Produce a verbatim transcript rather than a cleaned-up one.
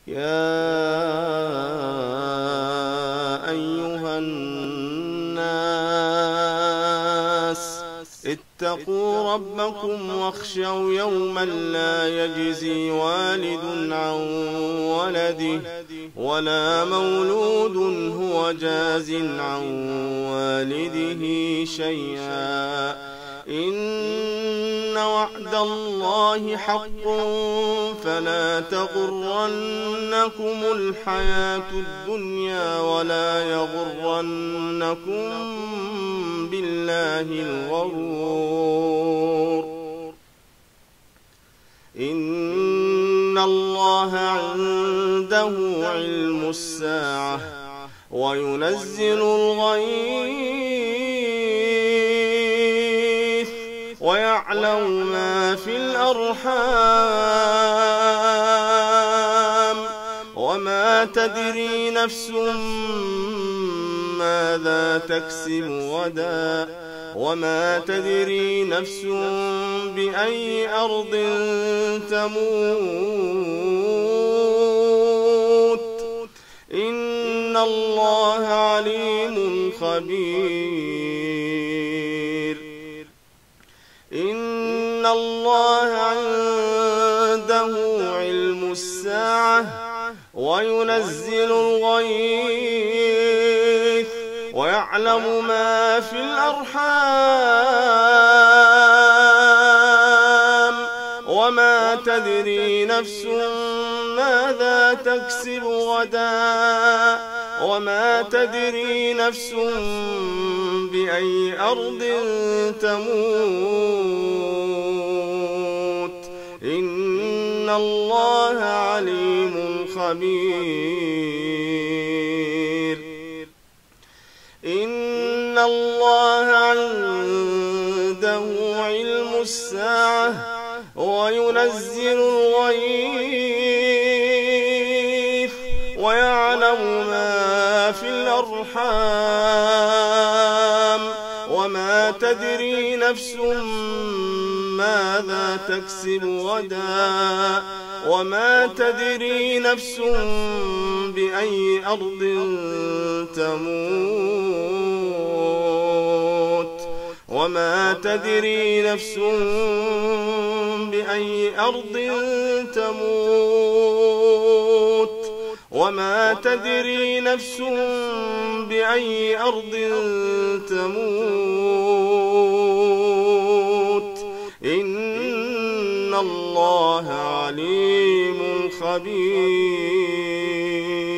يا أيها الناس اتقوا ربكم واخشوا يوما لا يجزي والد عن ولده ولا مولود هو جاز عن والده شيئا إن وعد الله حق فلا تغرنكم الحياة الدنيا ولا يغرنكم بالله الغرور إن الله عنده علم الساعة وينزل الغيث ويعلم ما في الأرحام وما تدري نفس ماذا تكسب غدا وما تدري نفس بأي أرض تموت إن الله عليم خبير إن الله عنده علم الساعة وينزل الغيث ويعلم ما في الأرحام وما تدري نفس ماذا تكسب غدا وما تدري نفس بأي أرض تموت إن الله عليم خبير إن الله عنده علم الساعة وينزل الغيث ويعلم ما في الأرحام وما تدري نفس ماذا تكسب غدا وما تدري نفس بأي أرض تموت وما تدري نفس بأي أرض تموت وما تدري نفس بأي أرض تموت إن الله عليم خبير.